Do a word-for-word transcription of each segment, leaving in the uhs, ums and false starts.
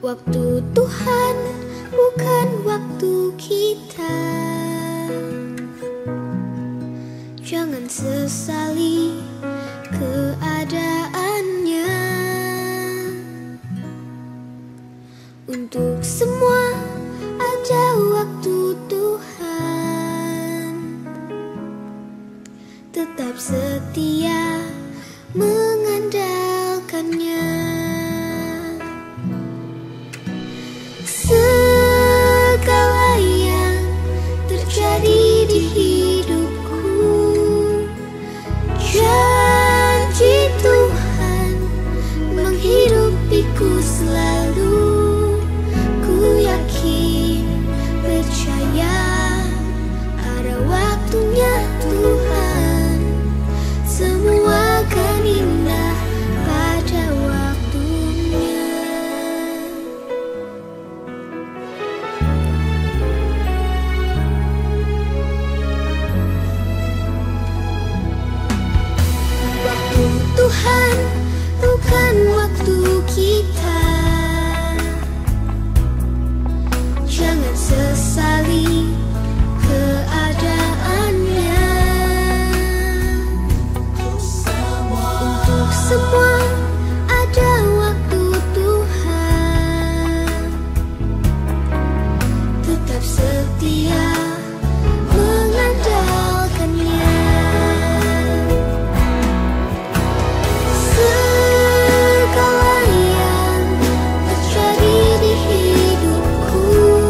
Waktu Tuhan bukan waktu kita. Jangan sesali keadaannya. Untuk semua ada waktu Tuhan. Tetap setia mengandalkannya. Segala yang terjadi di hidupku, janji Tuhan menghidupiku selalu. Ku yakin, percaya ada waktunya Tuhan. Semua akan indah pada waktunya. Waktu Tuhan bukan waktu kita. Jangan sesali keadaannya. Untuk semua ada waktu Tuhan. Tetap setia mengandalkannya. Segala yang terjadi di hidupku,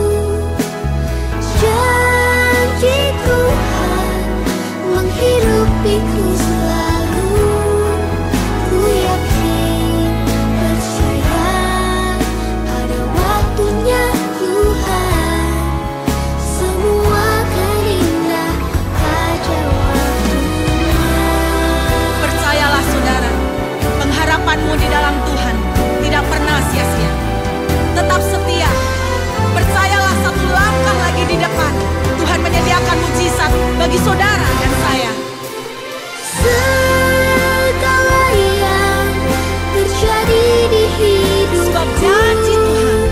janji Tuhan menghidupiku selalu. Ku yakin, percaya ada waktunya Tuhan. Semua akan indah pada waktunya. Percayalah saudara, pengharapanmu di dalam Tuhan tidak pernah sia-sia. Tetap setia, percayalah satu langkah lagi di depan Tuhan menyediakan mujizat bagi saudara dan saya. Segala yang terjadi di hidupku, Sebab janji Tuhan,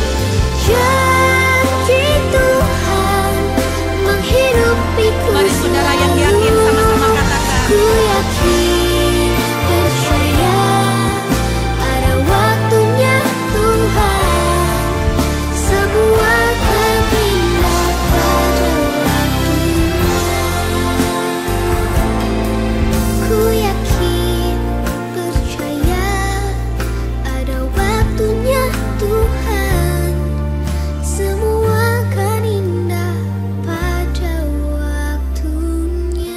janji Tuhan menghidupiku mari saudara yang selalu. yakin sama-sama katakan, Ku yakin, percaya ada waktunya Tuhan. Semua akan indah pada waktunya. Ku yakin, percaya ada waktunya Tuhan. Semua akan indah pada waktunya.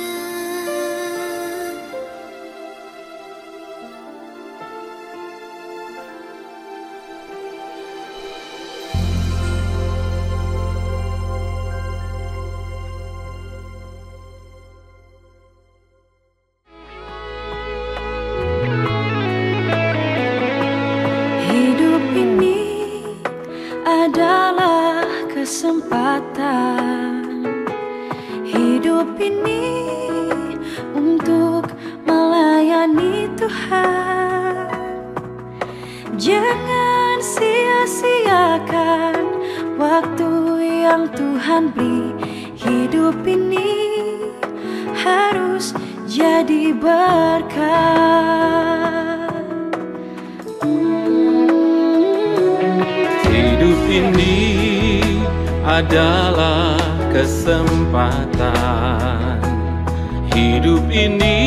Hidup ini adalah kesempatan. Hidup ini untuk melayani Tuhan. Jangan sia-siakan waktu yang Tuhan beri. Hidup ini harus jadi berkat. Hidup ini adalah kesempatan. Hidup ini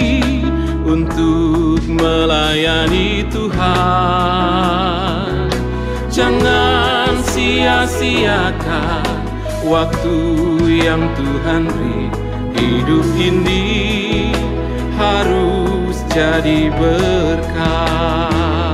untuk melayani Tuhan. Jangan sia-siakan waktu yang Tuhan beri. Hidup ini harus jadi berkat.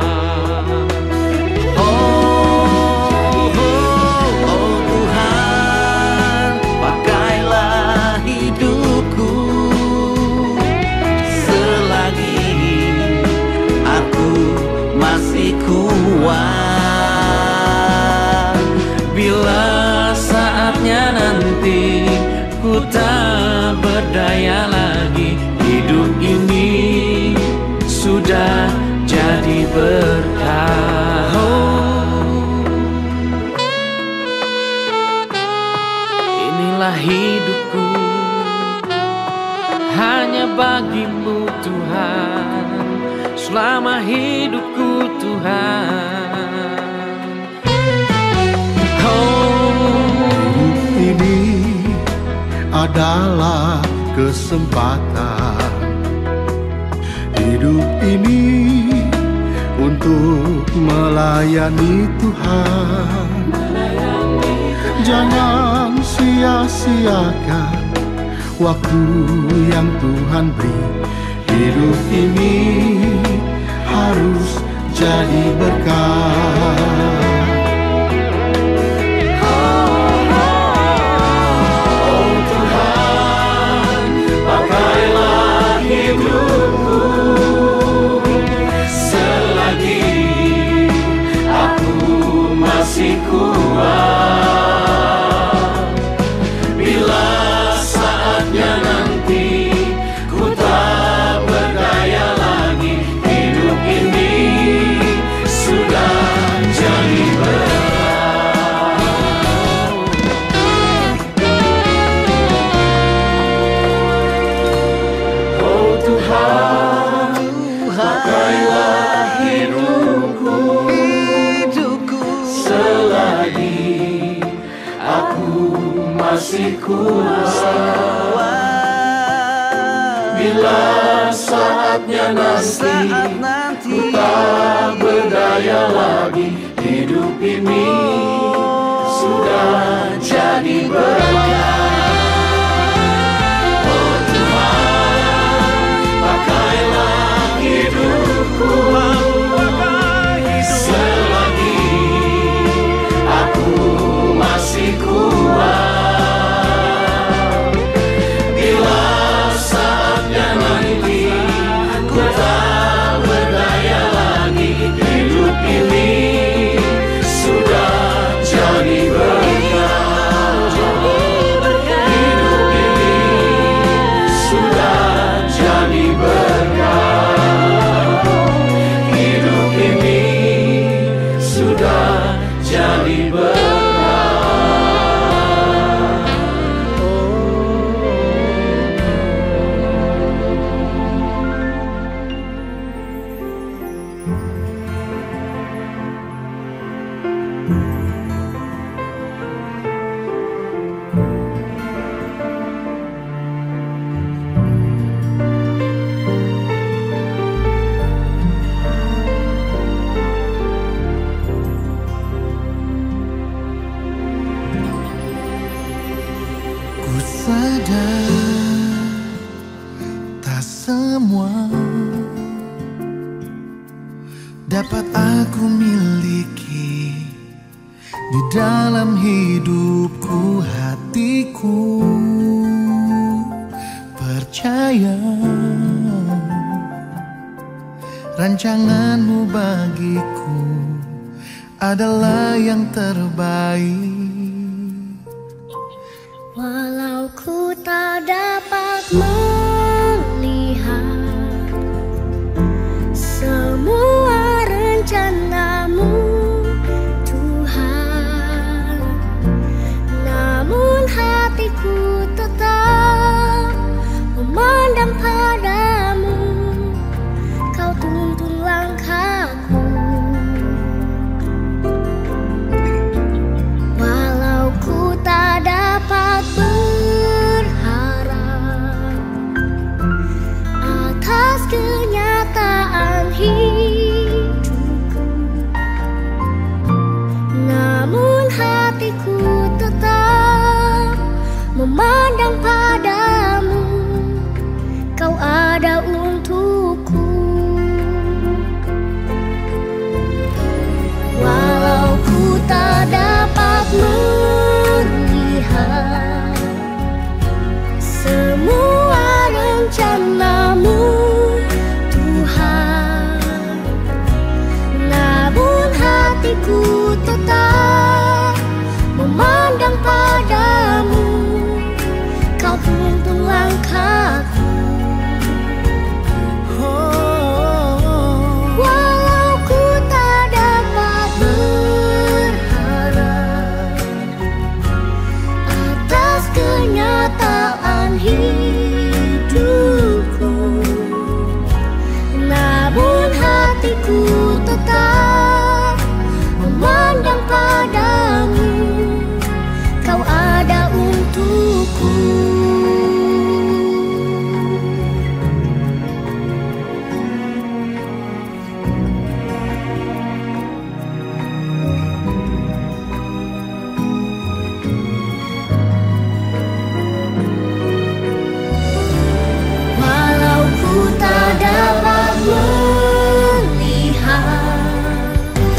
Bila saatnya nanti ku tak berdaya lagi, hidup ini sudah jadi berkah. Oh, hidupku hanya bagimu Tuhan, selama hidupku Tuhan. Oh, ini adalah kesempatan. Hidup ini untuk melayani Tuhan. Jangan sia-siakan waktu yang Tuhan beri. Hidup ini harus jadi berkat. Oh Tuhan, pakailah hidupku selagi aku masih kuat. Masih kuat, bila saatnya nanti, ku tak berdaya lagi. Hidup ini sudah jadi berkat. Oh Tuhan, pakailah hidupku selagi aku masih kuat. Tak semua dapat aku miliki di dalam hidupku, hatiku percaya rancanganmu bagiku adalah yang terbaik. Walau ku tak dapat melihat semua rencanamu Tuhan, namun hatiku tetap memandang padamu. Kau tuntun langkahku. hatiku tetap memandang padamu, kau ada untukku. Walau ku tak dapat melihat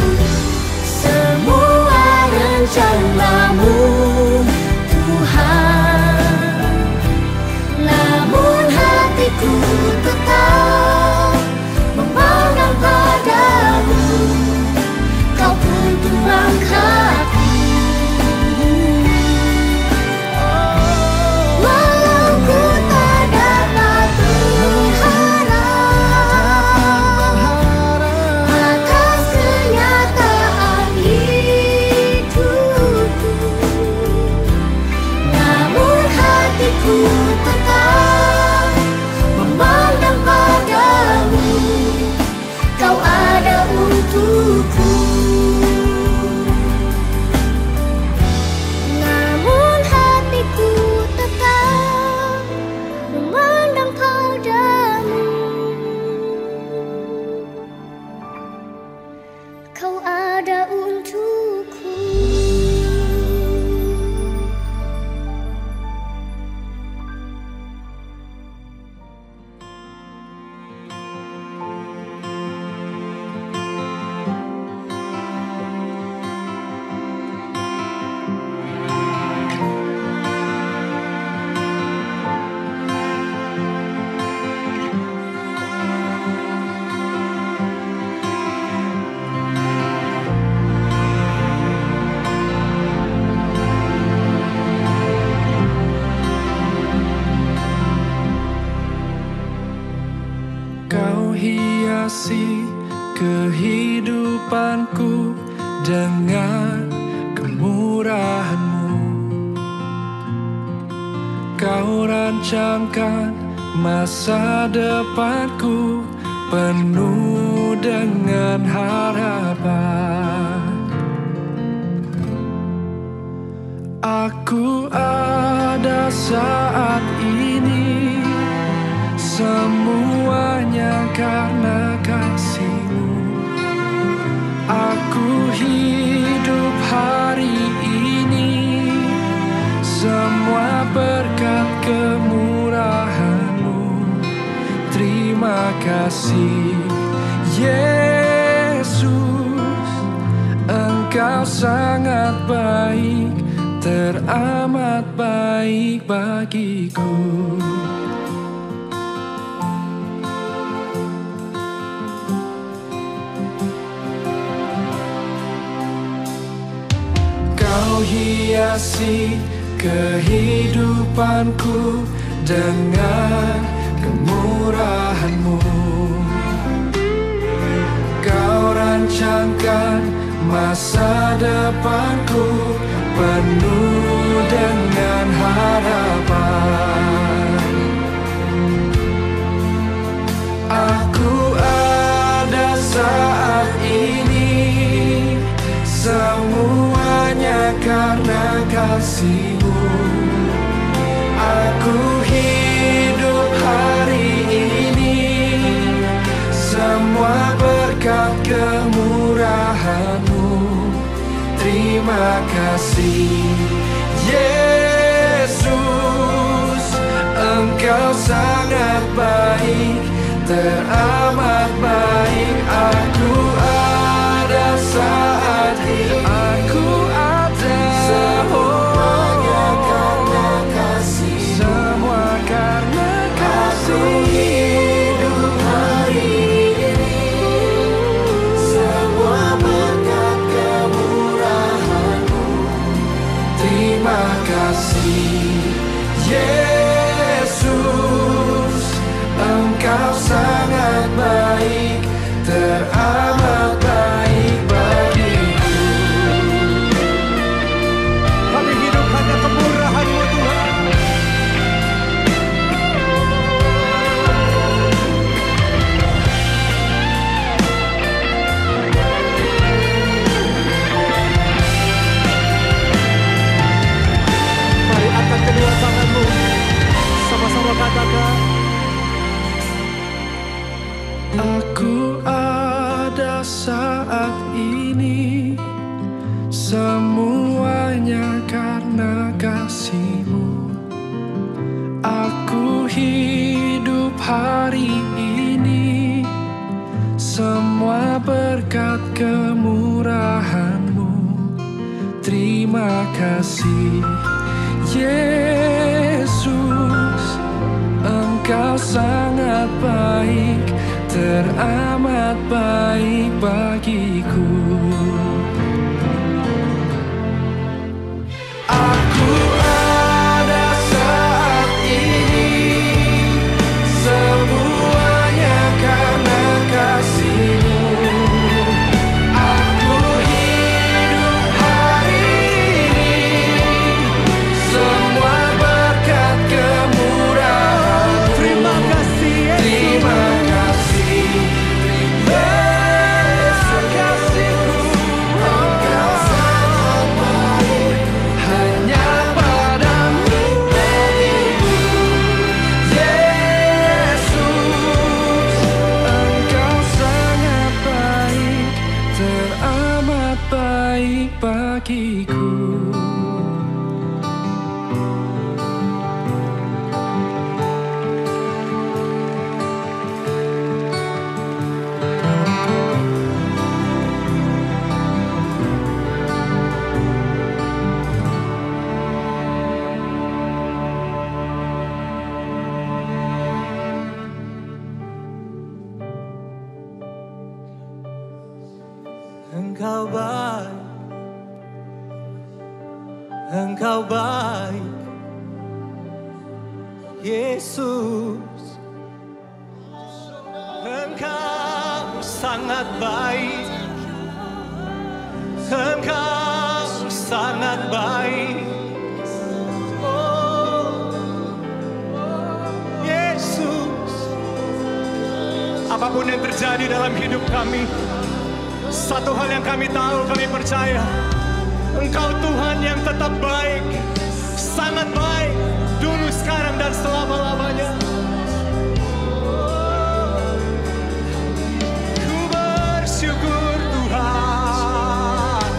semua rencanamu, Tuhan, namun hatiku tetap memandang padamu, kau pun Tuhanku. Walau ku tak dapat berharap atas kenyataan hidupku, namun hatiku tetap memandang padamu, kau ada untukku. Namun hatiku tetap memandang padamu, kau ada untukku. Kau hiasi kehidupanku dengan kemurahan-Mu. Kau rancangkan masa depanku penuh dengan harapan. Aku ada saat ini, semuanya karena kasih-Mu. Aku hidup hari ini, semua berkat kemurahan-Mu. Terima kasih Yesus, Engkau sangat baik, teramat baik bagiku. Kau hiasi kehidupanku dengan kemurahan-Mu. Kau rancangkan masa depanku penuh dengan harapan. Aku ada saat ini, semuanya karena kasih-Mu. Aku hidup hari ini, semua berkat kemurahan-Mu. Terima kasih Yesus, Engkau sangat baik, teramat baik. Aku ada saat ini, aku ada, semuanya karena kasih, semua karena kasih. Aku hidup hari ini, semua berkat kemurahan-Mu. Terima kasih Yesus, Engkau sangat baik. Aku ada saat ini, semuanya karena kasih-Mu. Aku hidup hari ini, semua berkat kemurahan-Mu. Terima kasih Yesus, Engkau sangat baik, teramat baik bagiku. Aku ada saat ini, semuanya karena kasih-Mu. Aku hidup hari ini, semua berkat kemurahan. Terima kasih Yesus. Terima kasih Yesus, kasih-Mu. Engkau sangat baik, hanya padamu bagiku. Yesus, Engkau sangat baik, teramat baik bagiku. Engkau baik, Engkau baik, Yesus. Engkau sangat baik, Engkau sangat baik. Oh, Yesus. Apapun yang terjadi dalam hidup kami, satu hal yang kami tahu, kami percaya, Engkau Tuhan yang tetap baik, sangat baik, dulu, sekarang, dan selama-lamanya. Ku bersyukur Tuhan,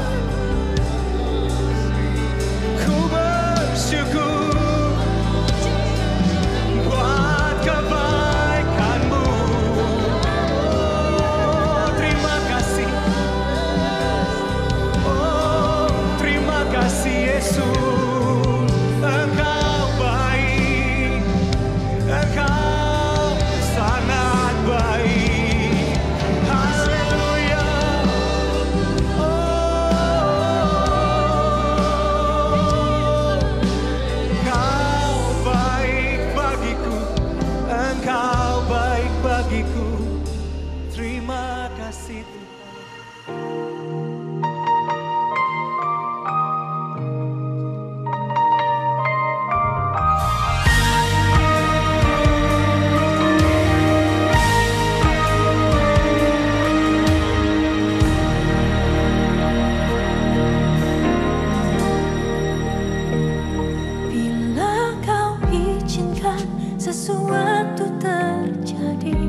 ku bersyukur buat kebaikan-Mu. Terima kasih. Terima kasih Yesus, Engkau baik, Engkau sangat baik. Haleluya. Oh, Engkau baik bagiku, Engkau baik bagiku. Terima kasih Tuhan. Bila Kau izinkan sesuatu terjadi,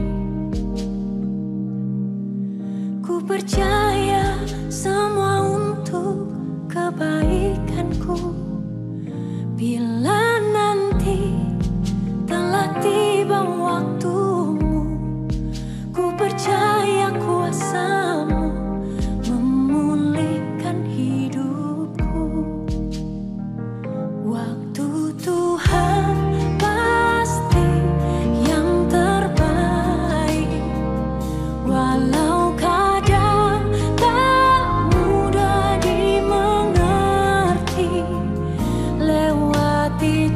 ku percaya semua untuk kebaikanku. Bila nanti telah tiba waktumu, ku percaya kuasa-Mu memulihkan hidupku. Waktu Tuhan pasti yang terbaik, walau kadang tak mudah dimengerti. Lewati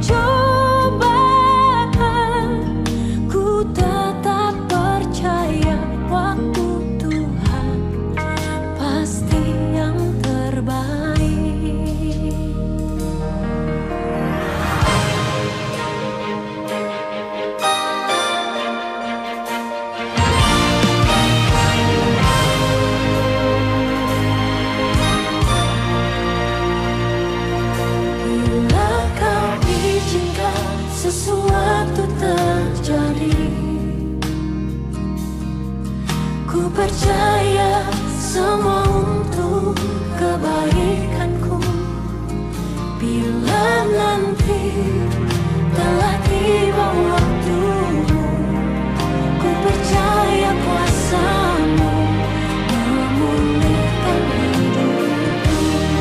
cobaan, ku tetap percaya waktu Tuhan pasti yang terbaik. Ku percaya semua untuk kebaikanku. Bila nanti telah tiba waktumu, ku percaya kuasa-Mu memulihkan hidupku.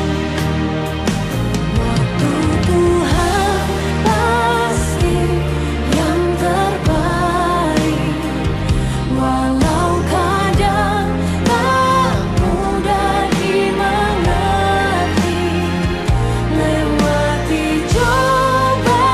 Waktu Tuhan pasti yang terbaik, walau kadang tak mudah dimengerti. Lewati cobaan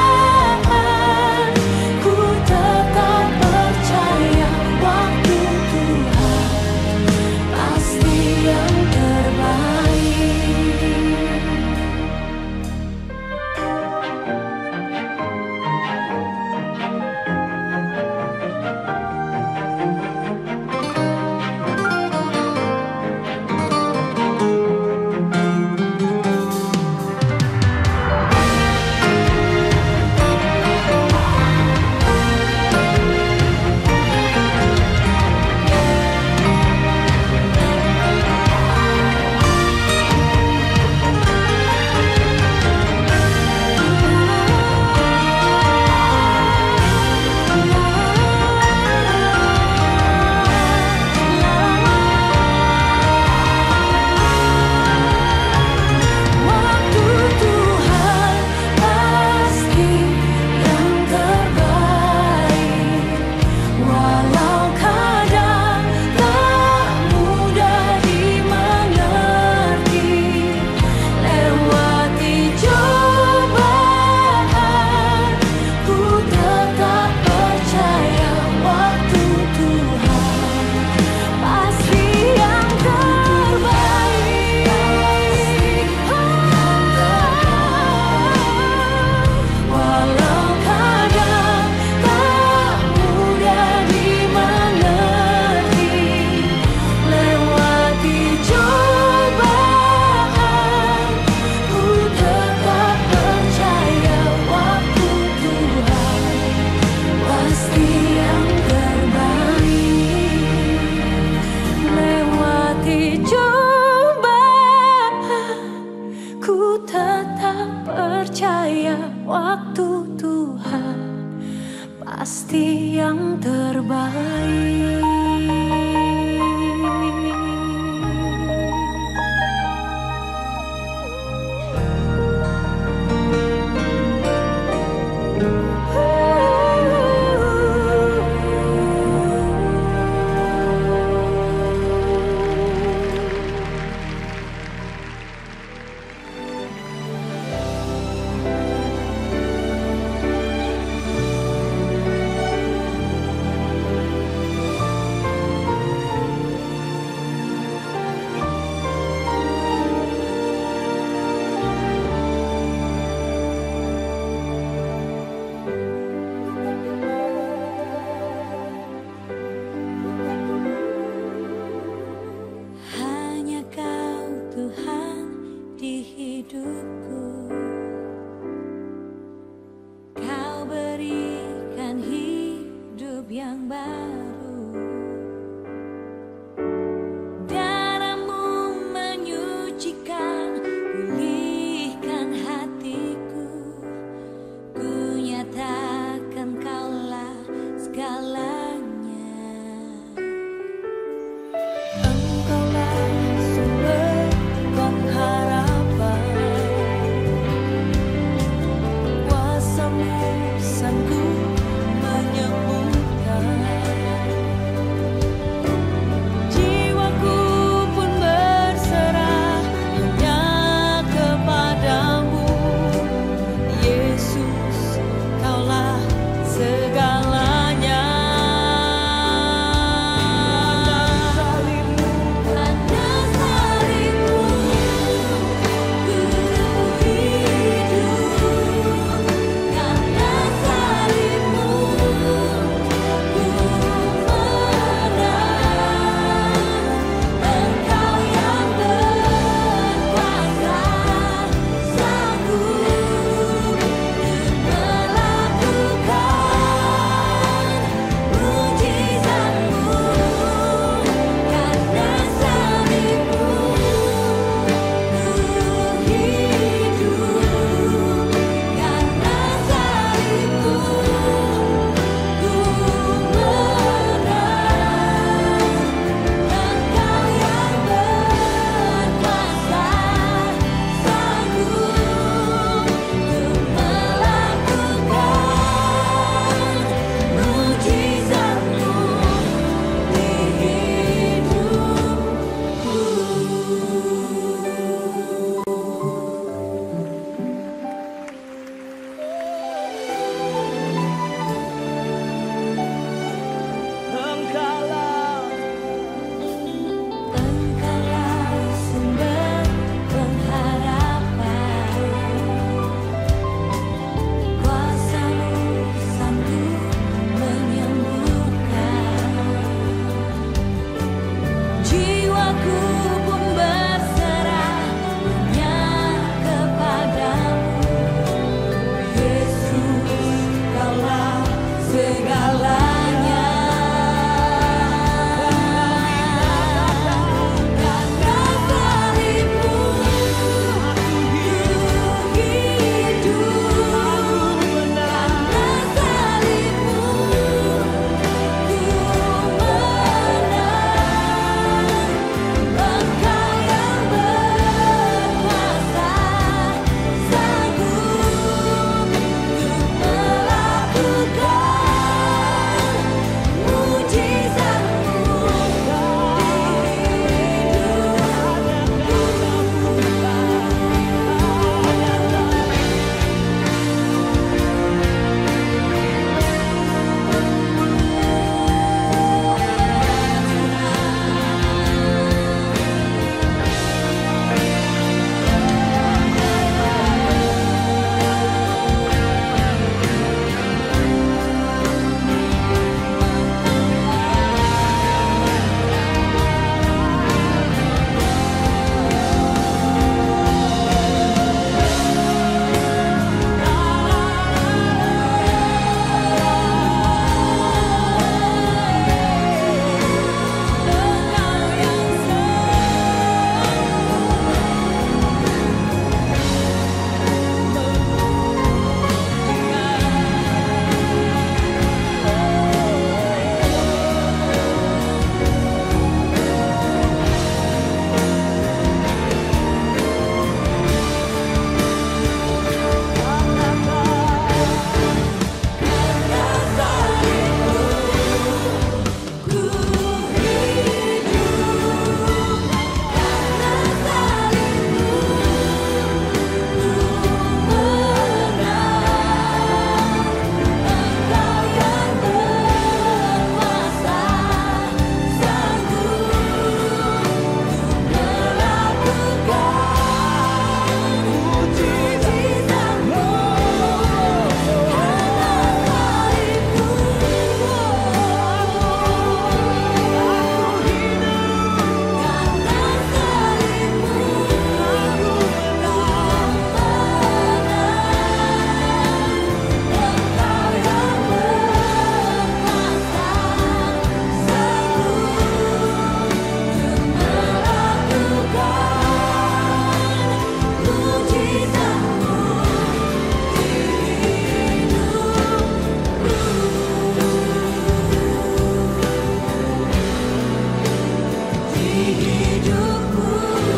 hidupku.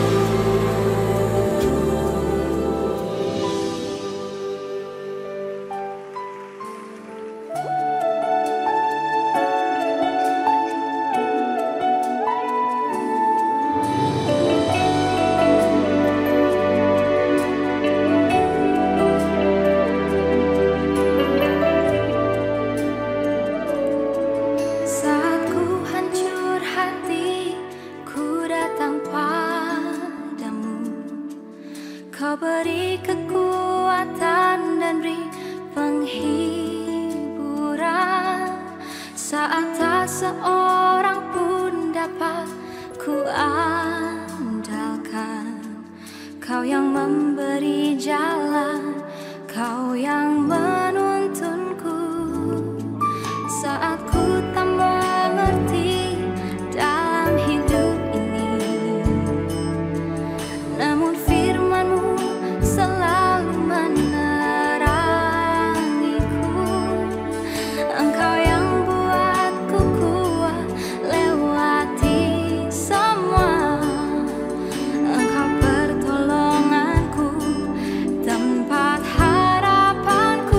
Saat ku hancur hati, ku datang padamu. Kau beri kekuatan dan beri penghiburan. Saat tak seorang pun dapat ku andalkan, Kau yang memberi jalan, Kau yang menuntunku. Saat ku tak mengerti dalam hidup ini, namun firman-Mu selalu menerangiku. Engkau yang buatku kuat lewati semua. Engkau pertolonganku, tempat harapanku.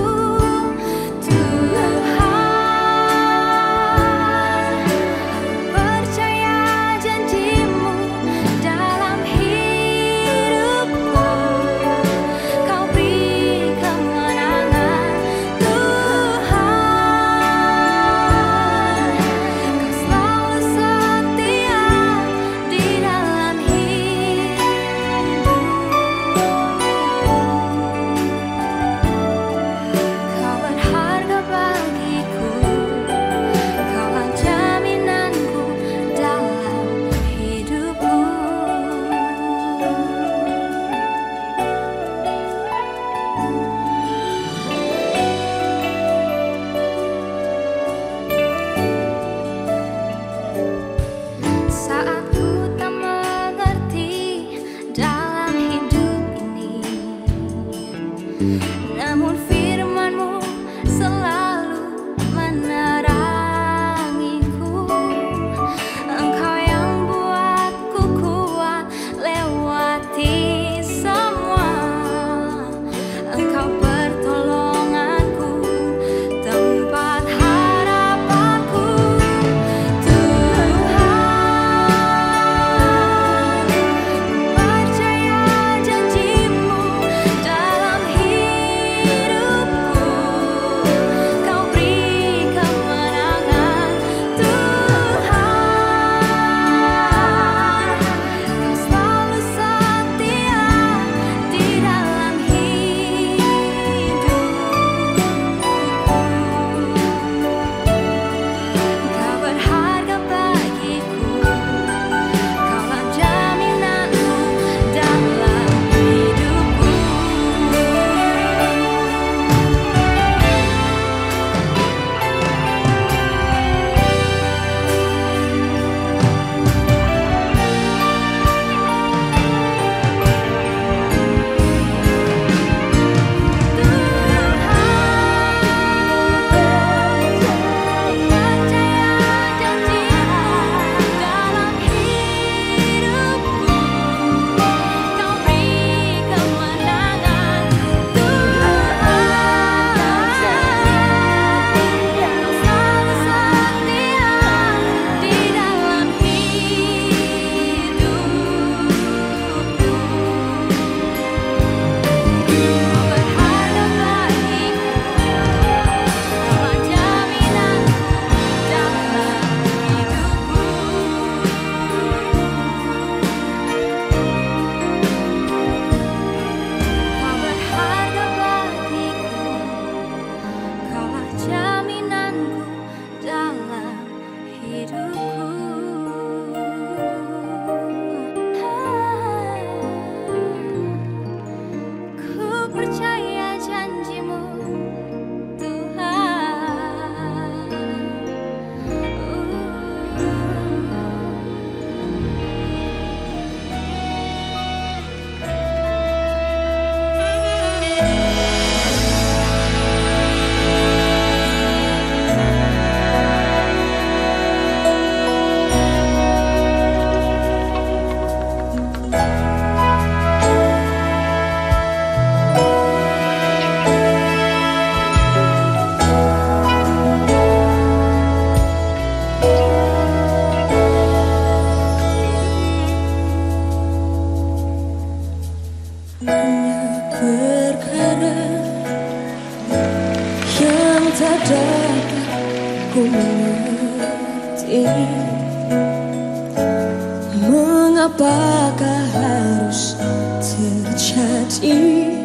apakah harus terjadi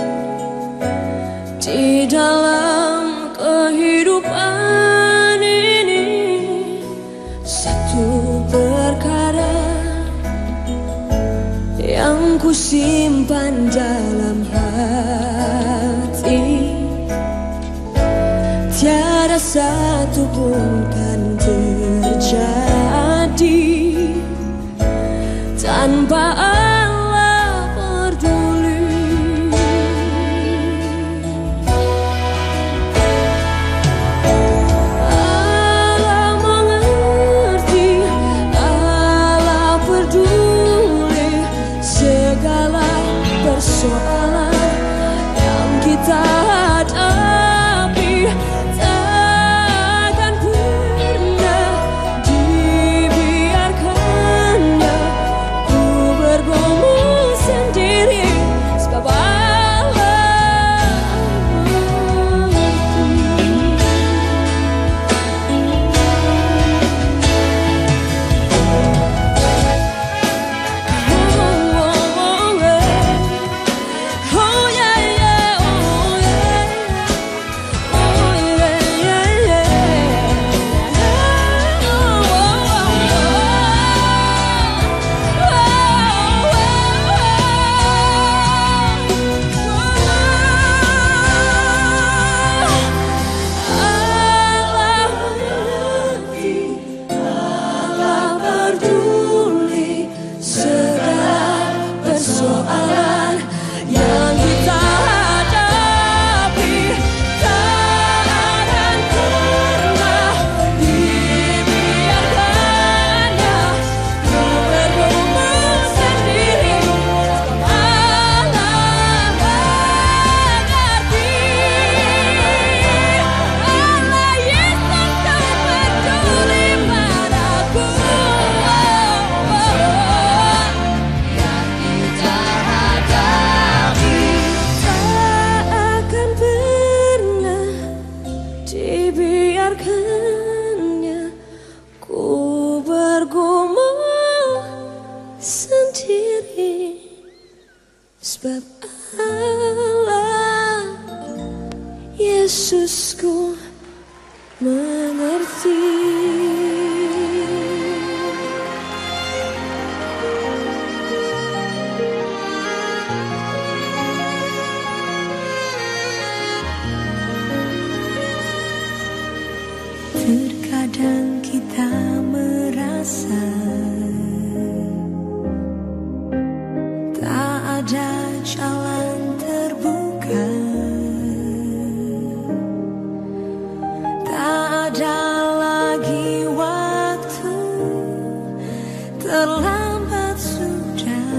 di dalam kehidupan ini? Satu perkara yang ku simpan dalam hati, tiada satu pun kan terjadi tanpa Allah peduli. Allah mengerti, Allah peduli segala persoalan yang kita hadapi. Takkan pernah dibiarkannya ku bergumul sendiri, sebab Allah peduli segala persoalan yang kita hadapi. Takkan pernah dibiarkannya ku bergumul sendiri, sebab Allah mengerti. Allah Yesus tak peduli padaku. Yang kita hadapi tak akan pernah dibiarkannya ku bergumul sendiri, sebab Allah Yesusku mengerti. Terkadang kita merasa tak ada jalan terbuka, tak ada lagi waktu, terlambat sudah.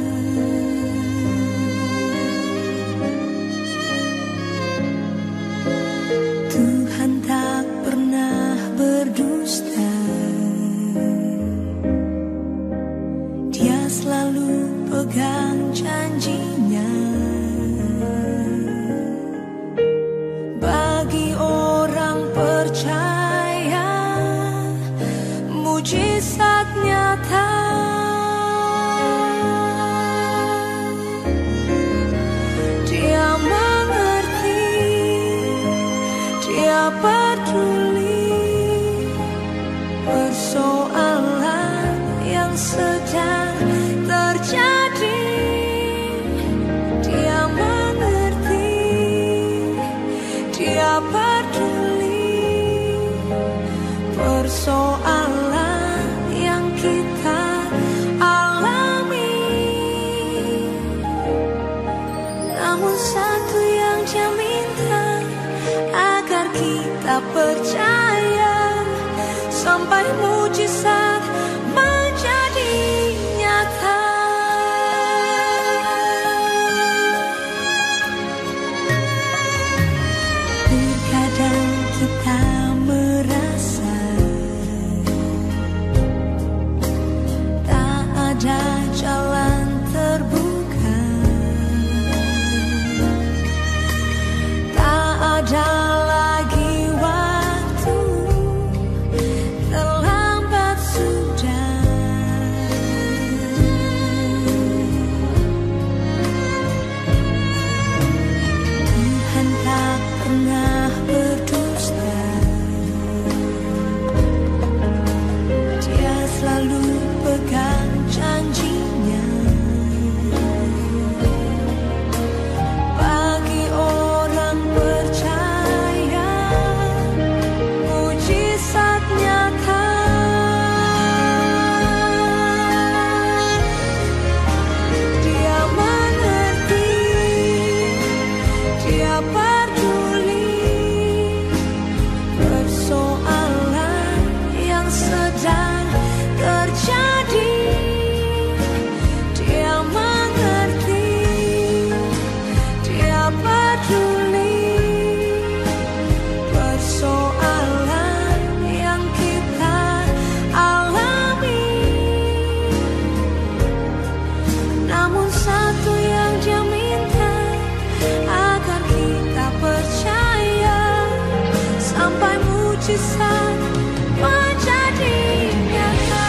Tuhan tak pernah berdusta, Dia selalu pegang janjinya. Bagi orang percaya, mujizat nyata. Dia mengerti, Dia peduli persoalan yang sedang terjadi. Dia mengerti, Dia peduli persoalan yang kita alami. Namun satu yang Dia minta, agar kita percaya sampai mujizat menjadi nyata. Terkadang kita merasa tak ada jalan terbuka, tak ada lagi waktu, terlambat sudah. mujizat menjadi nyata.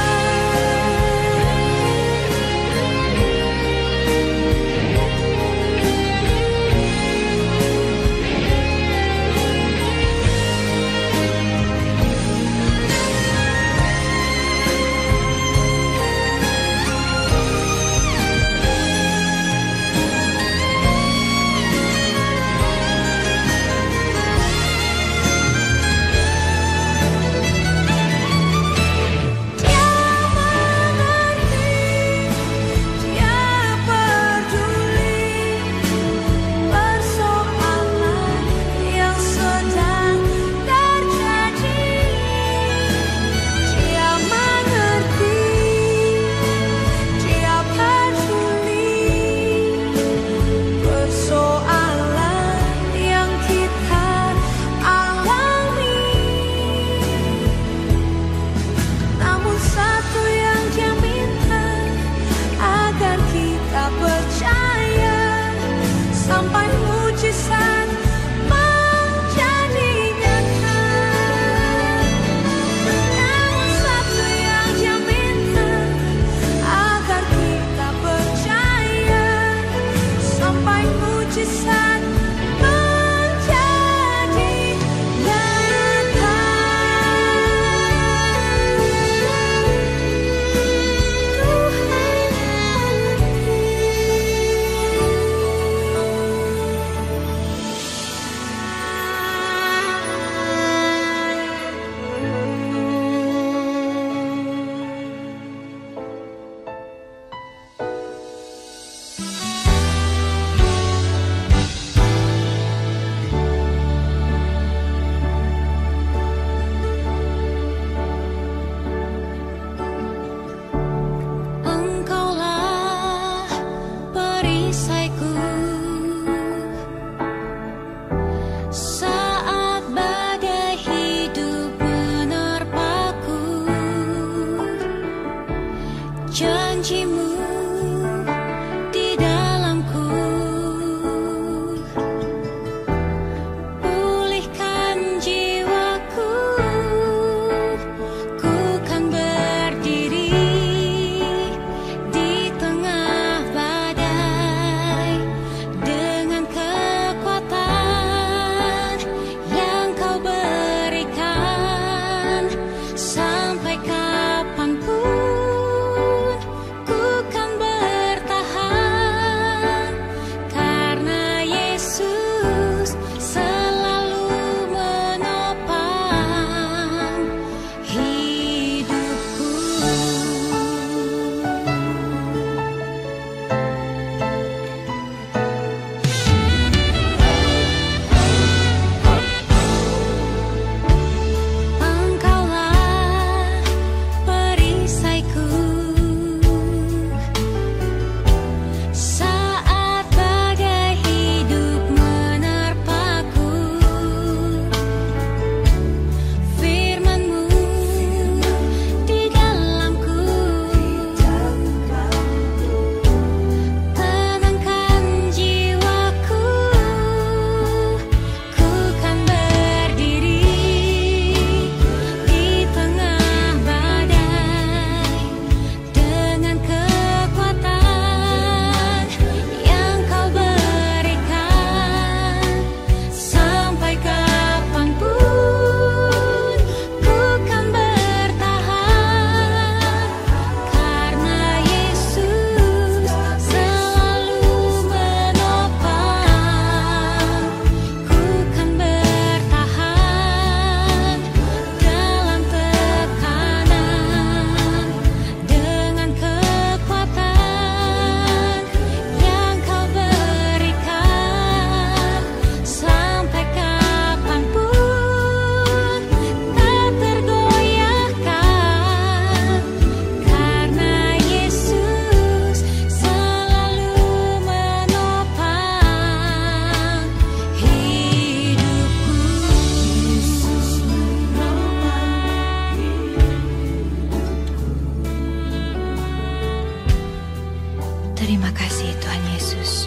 Terima kasih Tuhan Yesus.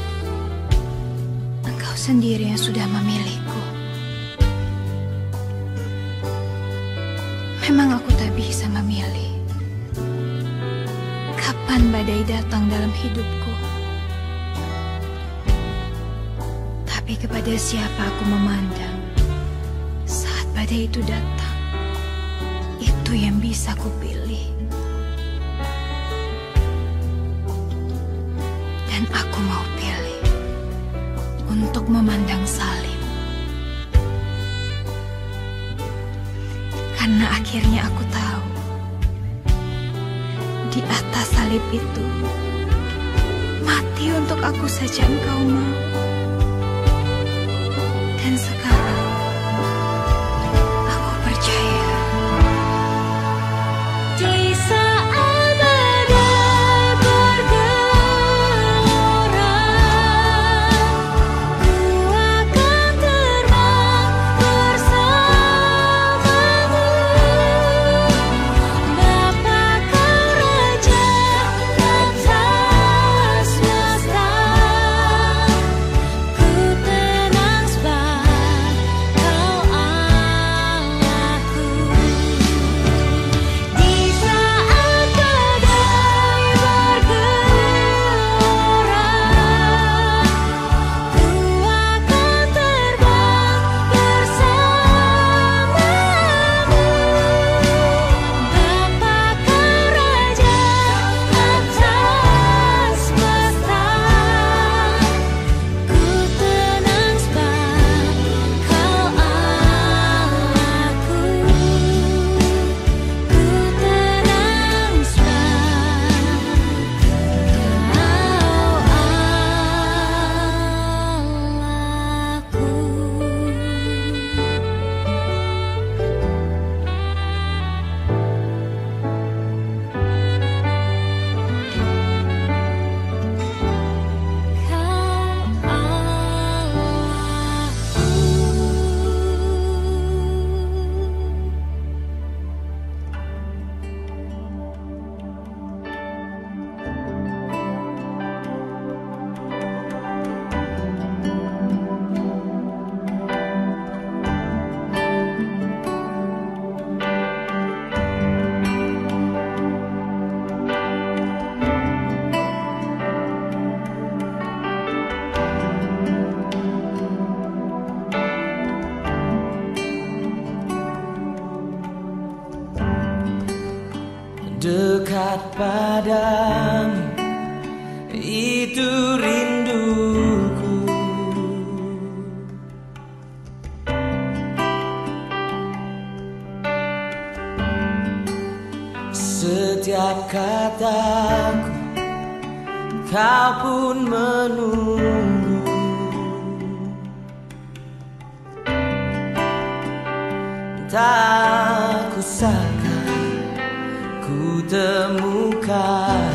Engkau sendiri yang sudah memilihku. kapan badai datang dalam hidupku. Tapi kepada siapa aku memandang saat badai itu datang, itu yang bisa ku pilih. Dan aku mau pilih untuk memandang Salim. Karena akhirnya aku tahu di atas salib itu mati untuk aku saja engkau mau. Dan sekarang aku percaya Di saat badai bergelora, ku akan terbang bersamamu. Bapa Kau Raja atas semesta, ku tenang sebab Kau Allahku. Di saat badai bergelora, ku akan terbang bersamamu. Bapa Kau Raja atas semesta, ku tenang sebab Kau Allahku. Ku tenang dekat padamu, itu rinduku. Setiap kataku Kau pun menunggu. Tak kusangka ku temukan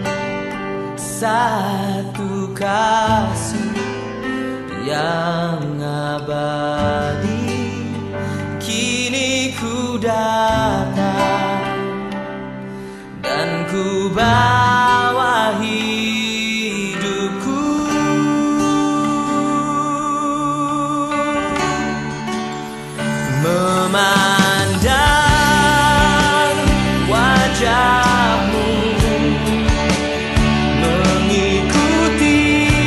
satu kasih yang abadi. Kini ku datang dan ku bawa hidupku. Memandang wajahmu, mengikuti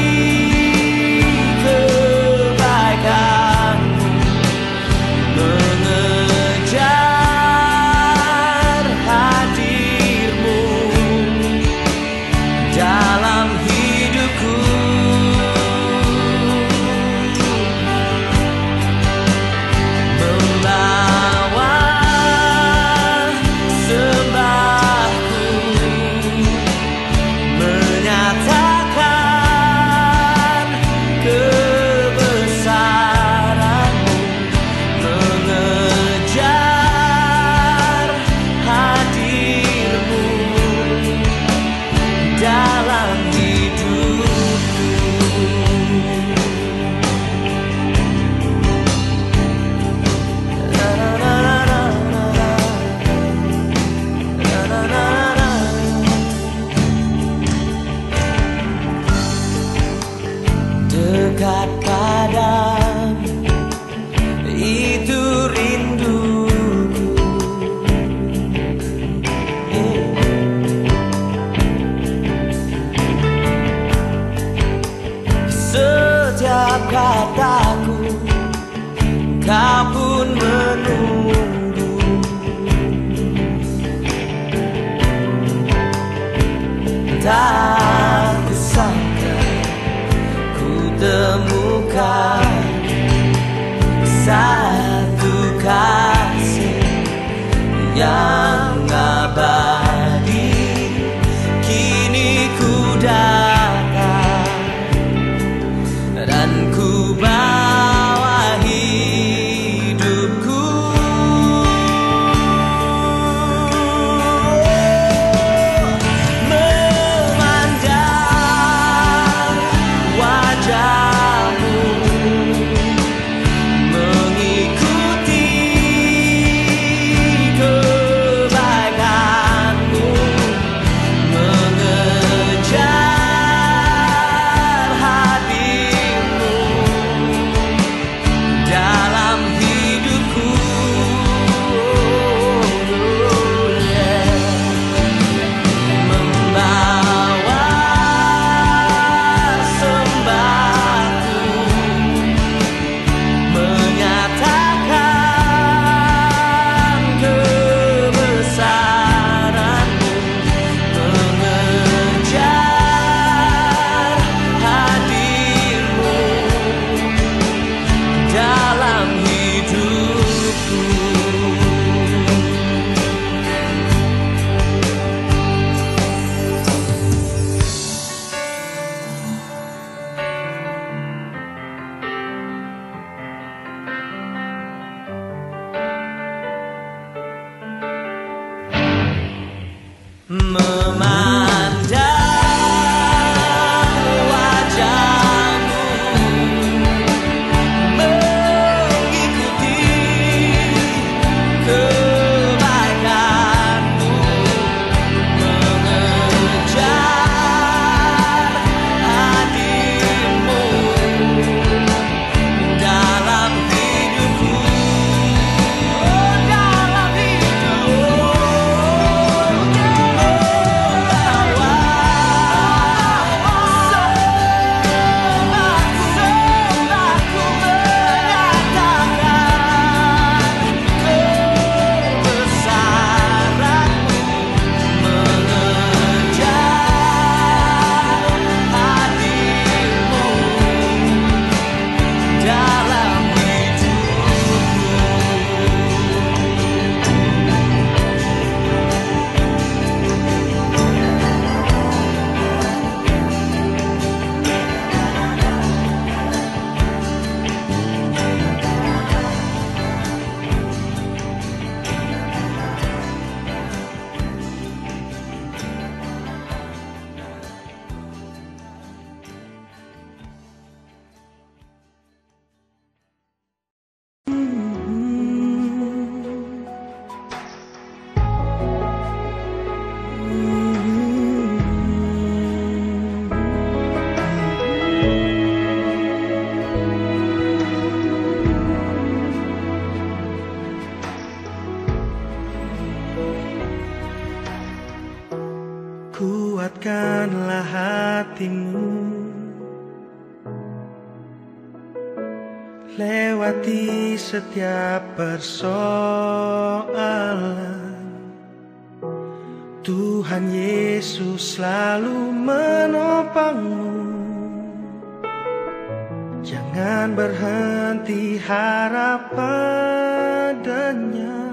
kebaikanmu, mengejar hadirmu dalam kataku, kau pun menunggu. Tak kusangka ku temukan satu kasih yang abadi. Kini ku datang dan ku bawa hidupku. Memandang wajahmu, mengikuti kebaikanmu, mengejar hadirmu dalam hidupku. Yeah. Membawa sembahku, menyatakan kebesaranmu, mengejar hadirmu dalam hidupku. Memandang wajahmu, mengikuti kebaikanmu, mengejar hadirmu dalam hidupku. Oh, dalam hidupku. Kuatkanlah hatimu, lewati setiap persoalan. Tuhan Yesus selalu menopangmu. Jangan berhenti harap padanya.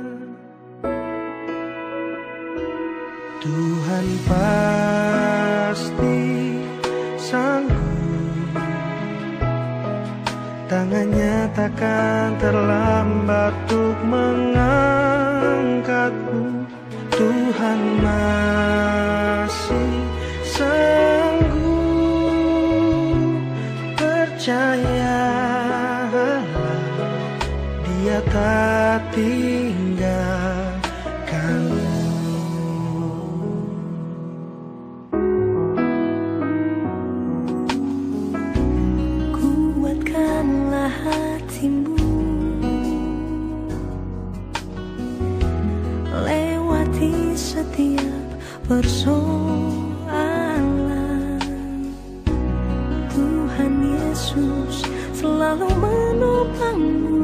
Tuhan pasti sanggup, tangannya takkan terlambat untuk mengangkatmu. Tuhan masih sanggup, percayalah Dia tak tinggalkanmu. Kuatkanlah hatimu, lewati setiap persoalan. Tuhan Yesus selalu menopangmu.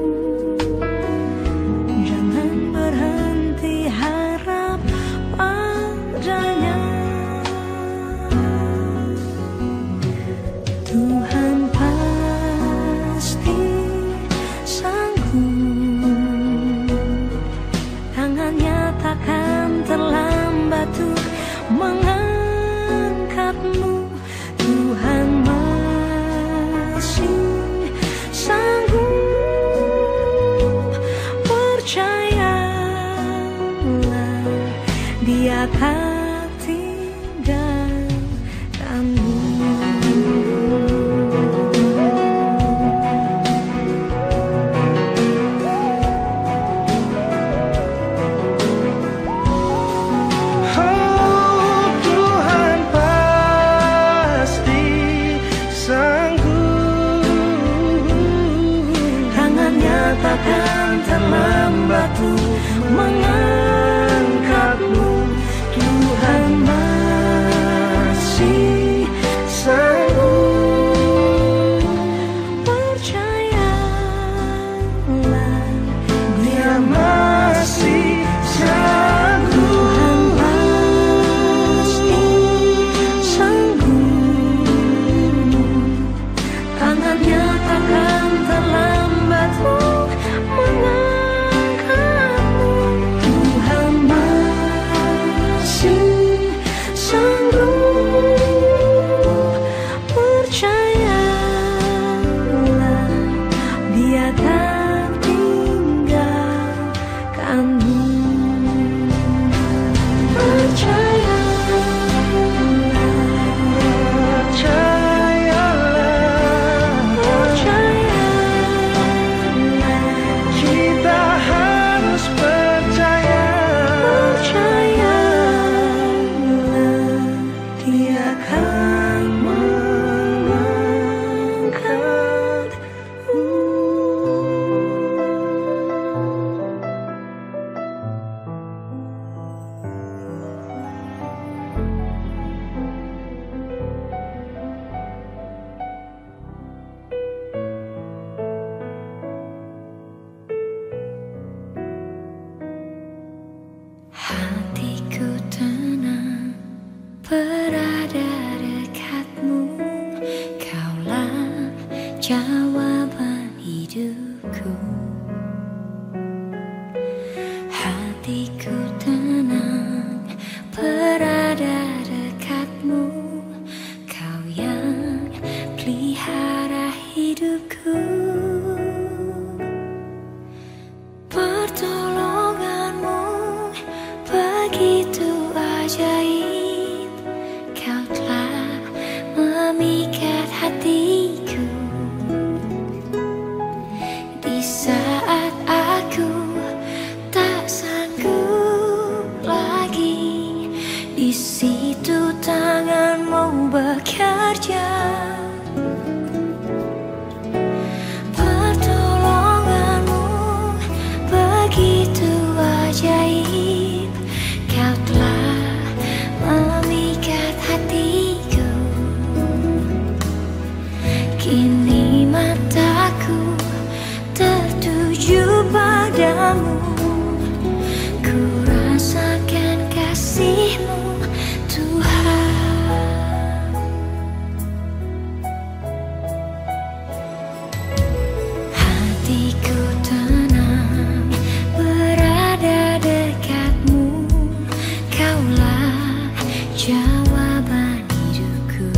Jangan berhenti harap padanya. Tuhan pasti sanggup, tangannya takkan terlambat untuk mengangkatmu. Tuhan masih sanggup, percayalah, Dia tak tinggalkanmu. Takkan terlambat untuk mengangkatmu. Tuhan masih sanggup, percayalah, Dia masih sanggup. Tuhan pasti sanggup, tangannya takkan terlambat untuk mengangkatmu. Tuhan masih sanggup, percayalah, Dia tak tinggalkanmu. Hatiku tenang berada dekatmu, Kaulah jawaban hidupku. Hatiku tenang berada dekatmu, Kau yang pelihara hidupku. Pertolonganmu begitu ajaib, Kau telah memikat hatiku. Di saat aku tak sanggup lagi, di situ tanganmu bekerja. Pertolonganmu begitu ajaib, Kau telah memikat hatiku. Kini mataku tertuju padamu, ku rasakan kasih-Mu, Tuhan. Hatiku tenang berada dekatmu, Kaulah jawaban hidupku.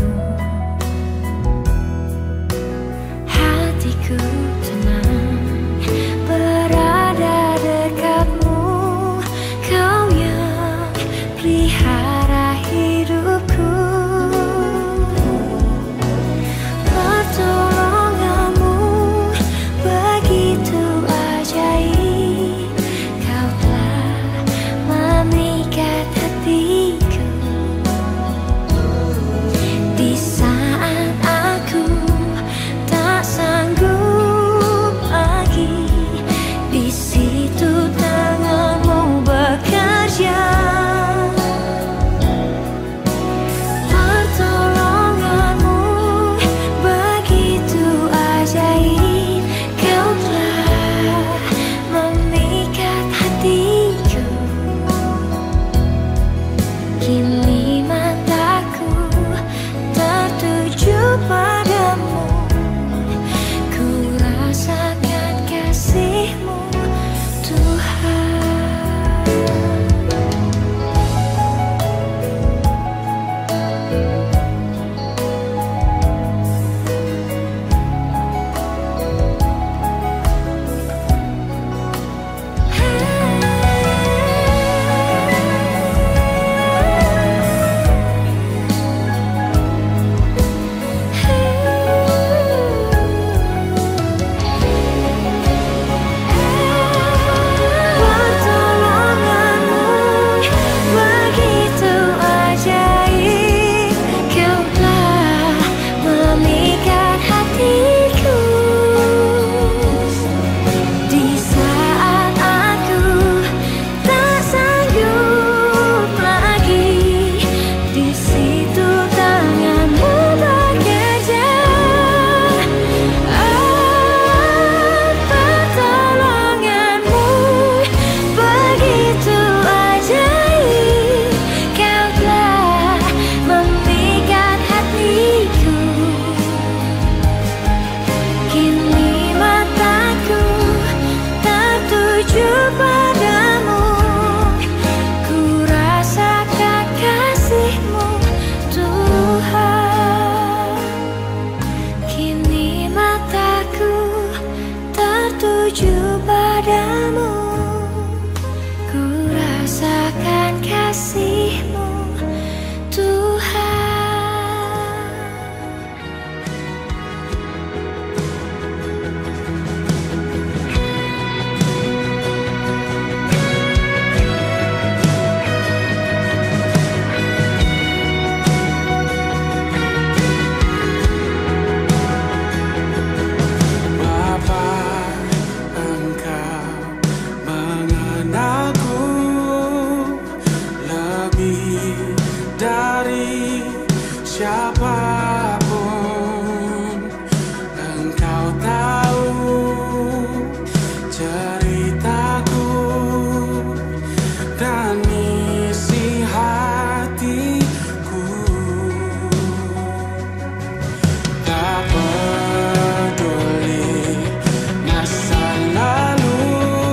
Hatiku tenang berada dekatmu, Kau yang pelihara hidupku. Pertolonganmu begitu ajaib, Kau telah memikat hatiku. siapapun, Engkau tahu ceritaku dan isi hatiku. Tak peduli masa lalu,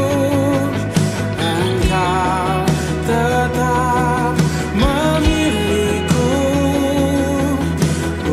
Engkau tetap memilihku.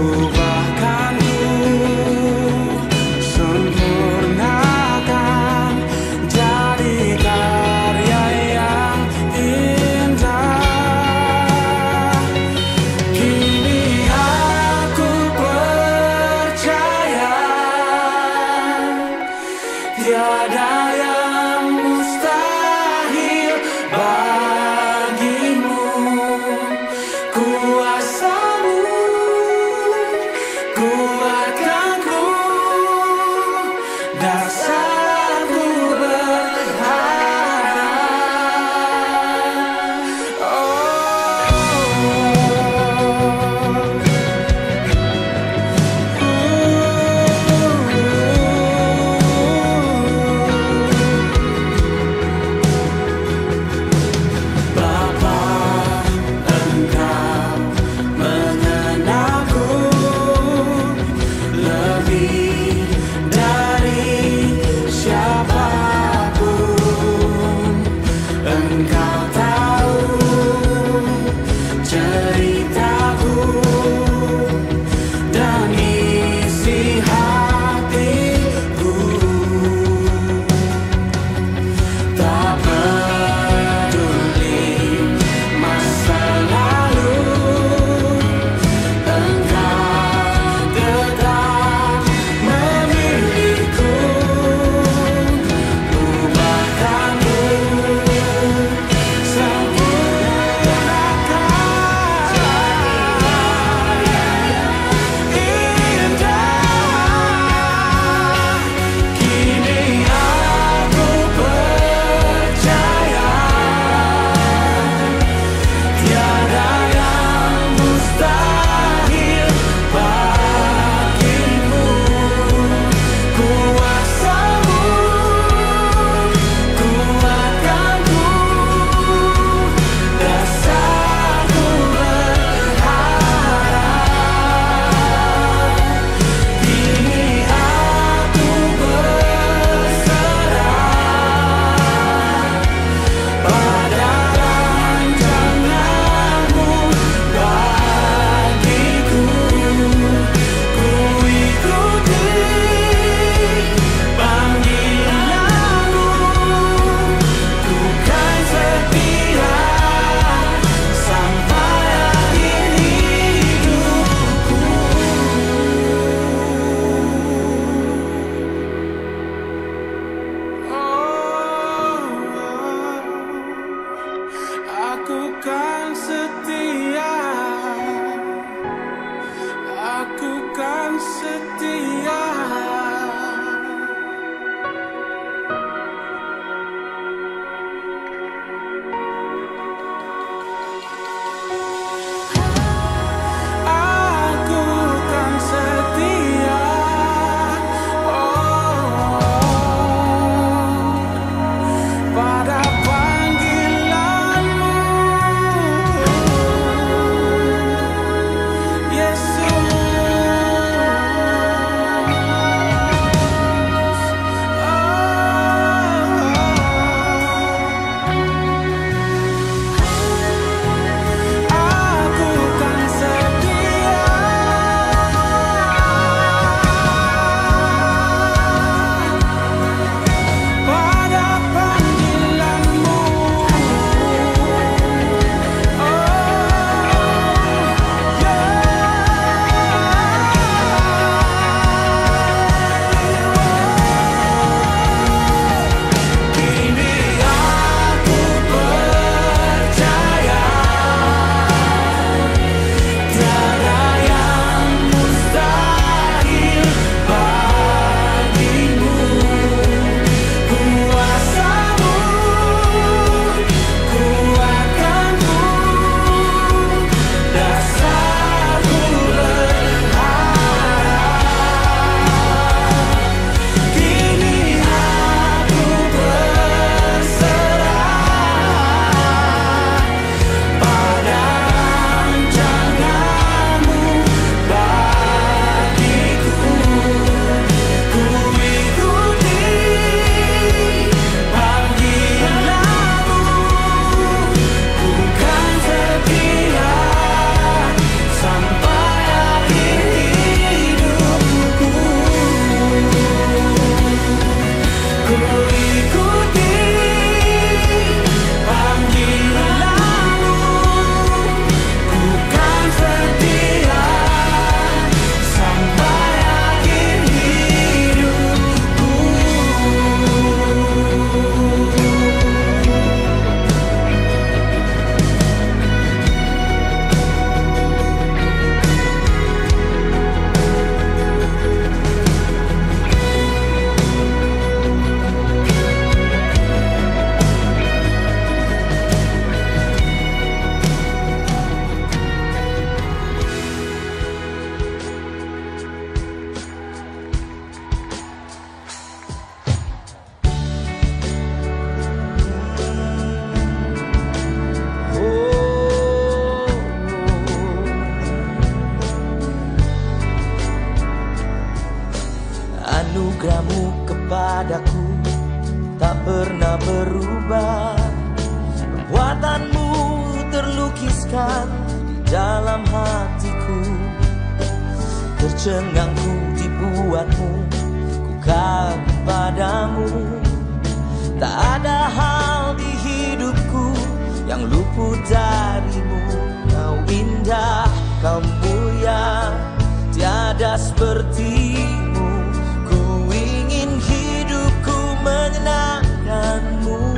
Anugerahmu kepadaku tak pernah berubah. Perbuatanmu terlukiskan di dalam hatiku. Tercengang ku dibuatmu, ku kagum padamu. Tak ada hal di hidupku yang luput darimu. Kau indah, kau mulia, tiada sepertimu. Ku ingin hidupku menyenangkanmu.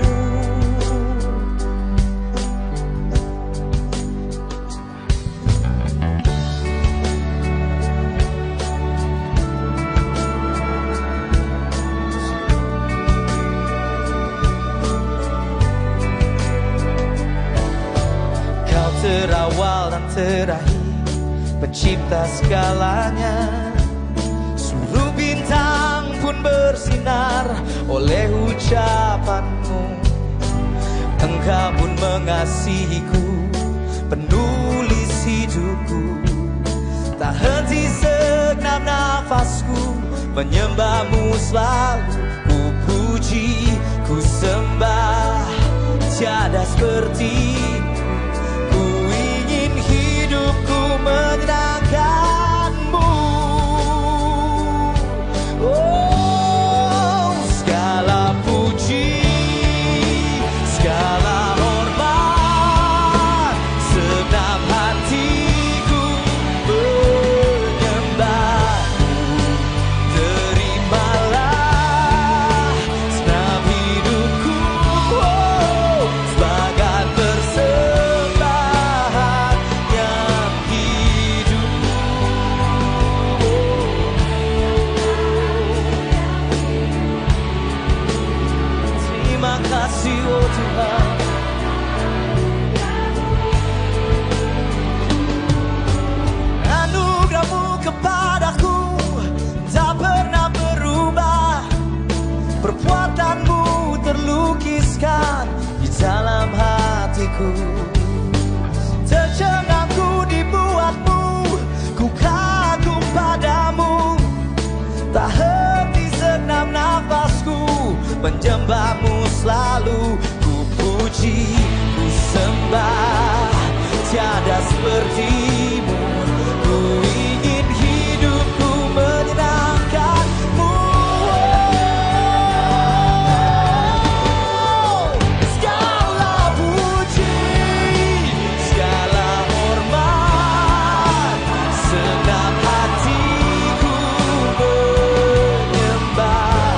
Kau terawal dan terakhir, pencipta segalanya. Seluruh bintang pun bersinar oleh ucapanmu. Engkau pun mengasihiku, penulis hidupku. Tak henti segenap nafasku, menyembahmu selalu. Ku puji, ku sembah, tiada sepertimu. Ku ingin hidupku menyenangkanmu. Oh, segala puji, segala hormat, segenap hatiku menyembahmu. Terimalah segenap hidupku, oh, sebagai persembahan yang hidup. Terima kasih, oh Tuhan. Anugerahmu kepadaku tak pernah berubah. Perbuatanmu terlukiskan di dalam hatiku. Tercengang ku dibuatmu, ku kagum padamu. Tak henti segenap nafasku, menyembahmu selalu. Ku puji, ku sembah, tiada sepertimu. Ku ingin hidupku menyenangkanmu. Segala puji, segala hormat, segenap hatiku menyembah.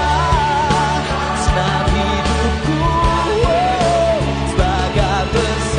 Terimalah segenap hidupku, oh, sebagai persembahan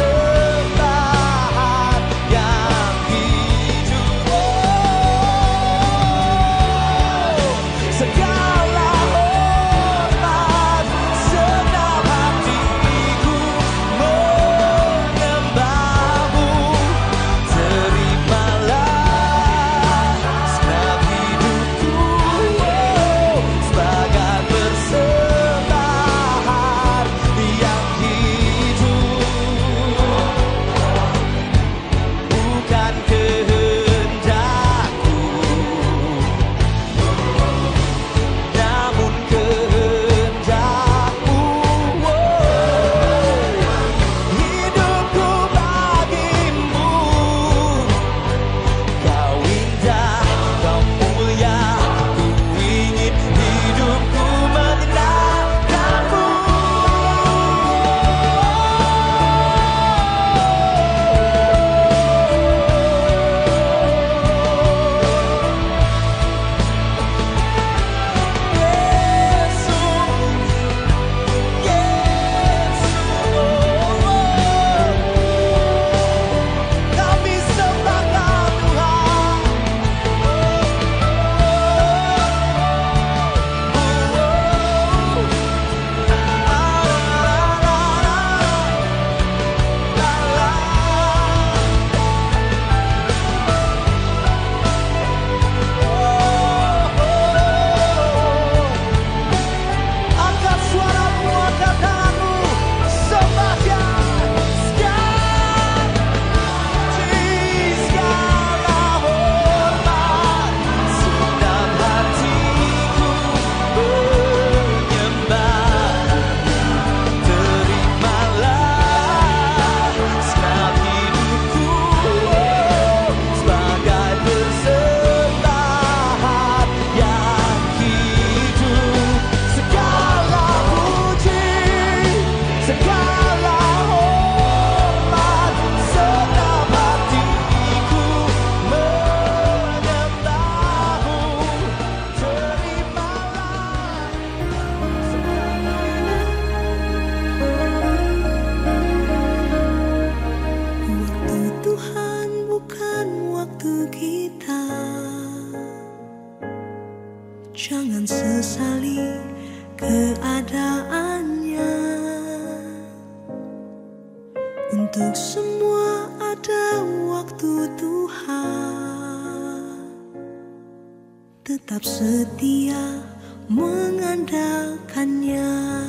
Untuk semua ada waktu Tuhan, tetap setia mengandalkannya.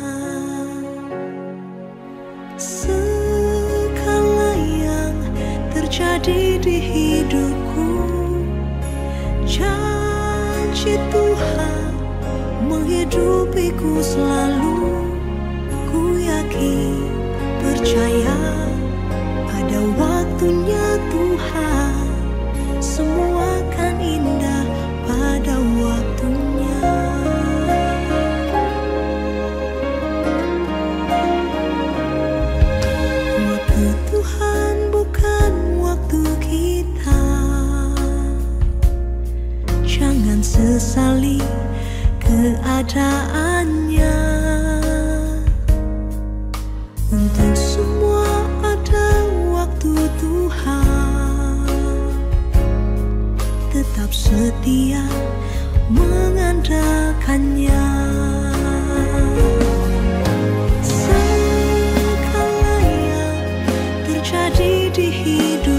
Segala yang terjadi di hidupku, janji Tuhan menghidupiku selalu. Ku yakin, percaya pada waktunya Tuhan, semua akan indah pada waktunya. Waktu Tuhan bukan waktu kita, jangan sesali keadaannya. Untuk semua ada waktu Tuhan, tetap setia mengandalkannya. Segala yang terjadi di hidup